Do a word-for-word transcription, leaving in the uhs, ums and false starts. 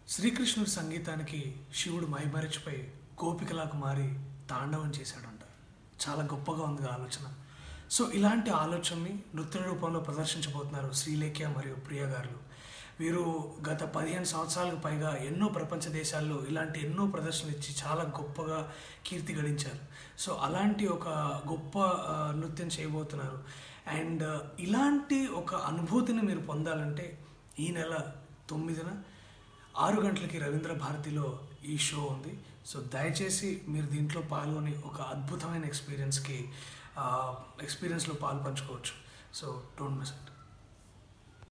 శ్రీకృష్ణుడి సంగీతానికి శివుడు మైమరిచిపోయి గోపికలాగా మారి తాండవం చేశాడంట. చాలా గొప్పగా ఉంది ఆలోచన. సో ఇలాంటి ఆలోచనని నృత్య రూపంలో ప్రదర్శించబోతున్నారు శ్రీలేఖ్య మరియు ప్రియ గారు. వీరు గత పదిహేను సంవత్సరాలకు పైగా ఎన్నో ప్రపంచ దేశాల్లో ఇలాంటి ఎన్నో ప్రదర్శనలు ఇచ్చి చాలా గొప్పగా కీర్తి గడించారు. సో అలాంటి ఒక గొప్ప ఆ, నృత్యం చేయబోతున్నారు. అండ్ ఇలాంటి ఒక అనుభూతిని మీరు పొందాలంటే ఈ నెల తొమ్మిదిన ఆరు గంటలకి రవీంద్ర భారతిలో ఈ షో ఉంది. సో దయచేసి మీరు దీంట్లో పాల్గొని ఒక అద్భుతమైన ఎక్స్పీరియన్స్కి ఎక్స్పీరియన్స్లో పాలు పంచుకోవచ్చు. So don't miss it.